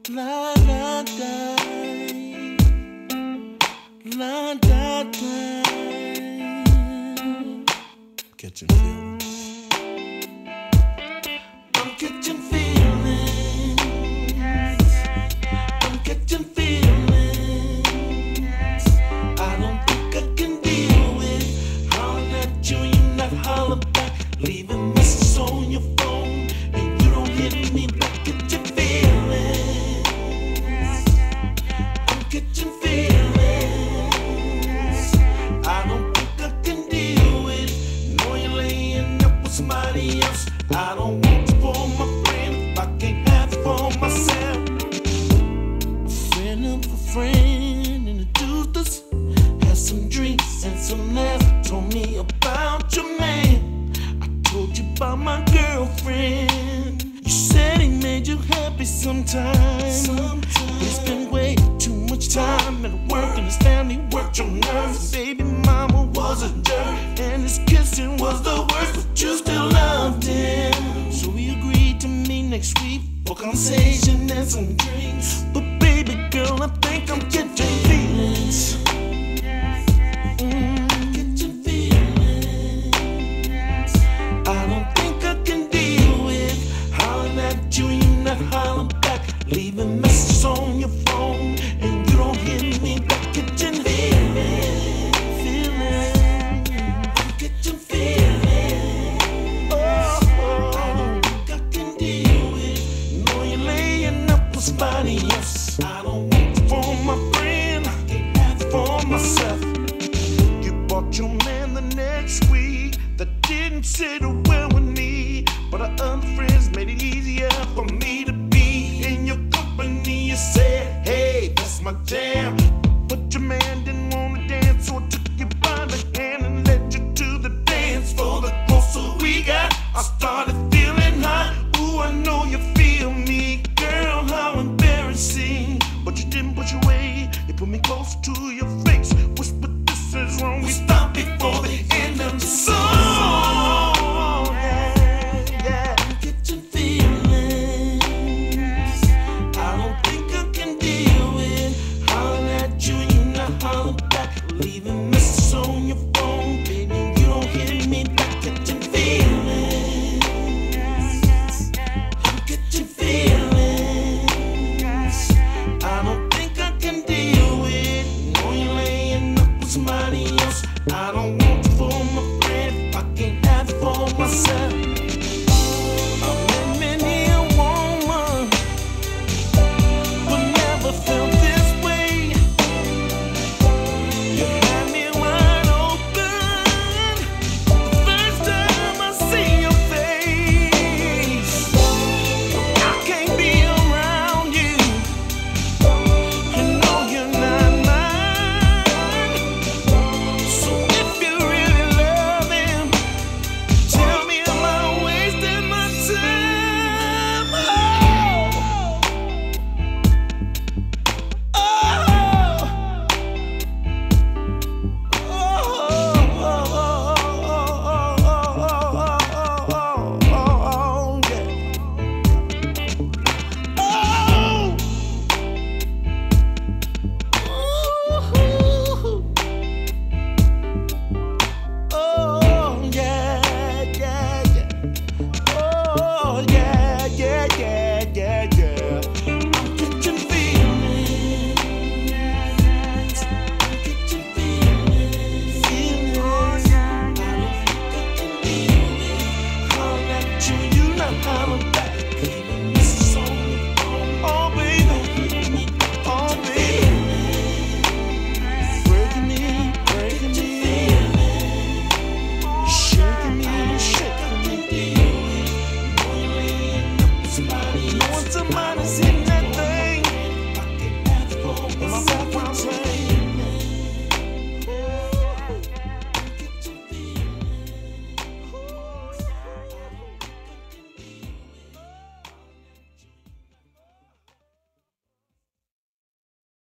La da da, la da da. Catching feelings. I'm catching feelings. I'm catching feelings. I don't think I can deal with hollering at you and you not holler back, leaving messages on your phone and you don't hit me back. Catching feelings. I'm catching feelings. I don't think I can deal with knowing you're laying up with somebody else. I don't want you for my friend if I can't have you for myself. A friend of a friend introduced us, had some drinks and some laughs, told me about your man. I told you about my girlfriend. You said he made you happy sometimes. He spent way too much time at work and his family worked your nerves. Baby mama was a jerk and his kissing was the worst, but you still loved him. So we agreed to meet next week for conversation and some drinks. But baby girl, I think I'm catching feelings. Catching feelings. I don't think I can deal with hollering at you and you not hollering back, leaving messages on your phone and you don't hit me back. Catching feelings. I'm catching feelings. Oh, I don't think I can deal with knowing you're laying up with somebody else. I don't want you for my friend, I can't have you for myself. You bought your man the next week, that didn't sit well with me, but our other friends made it easier for me to be in your company. You said, hey, that's my jam, but your man didn't want to dance, so I took you by the hand and led you to the dance floor. The closer we got, I started feeling hot. Ooh, I know you feel me, girl, how embarrassing. But you didn't push away, you put me close to your face, whispered this is wrong. We stopped before the end of the song. Yeah. I'm catching feelings. I don't think I can deal with hollering at you and you not hollering back, leaving messages on your phone, baby, you don't hit me back. Catching feelings. I'm catching feelings. I don't think I can deal with knowing you're laying up with somebody else. I don't want you for my friend if I can't have you for myself.